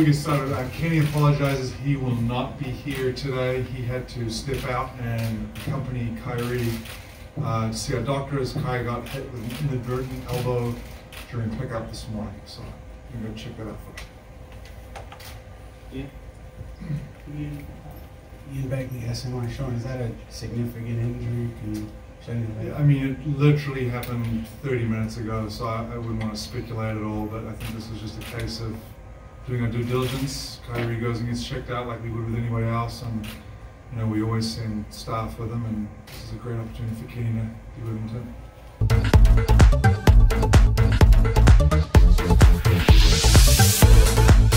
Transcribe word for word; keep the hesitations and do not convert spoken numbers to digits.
we get started, uh, Kenny apologizes. He will not be here today. He had to step out and accompany Kyrie uh, to see our doctors. Kyrie got hit with an inadvertent elbow during pickup this morning, so you can go check that out for you. Yeah. Ian Bagley asked him, Sean, is that a significant injury? Can you shed any light? Yeah, I mean, it literally happened thirty minutes ago, so I, I wouldn't want to speculate at all, but I think this is just a case of doing our due diligence. Kyrie goes and gets checked out like we would with anybody else, and you know, we always send staff with him, and this is a great opportunity for Kenny to be with him too.